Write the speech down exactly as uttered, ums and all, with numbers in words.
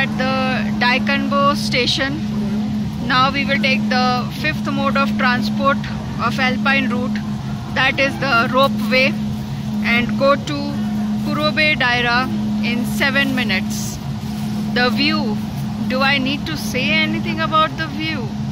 at the Daikanbo station. Now we will take the fifth mode of transport of Alpine route, that is the ropeway, and go to Kurobe Daira in seven minutes. The view, do I need to say anything about the view?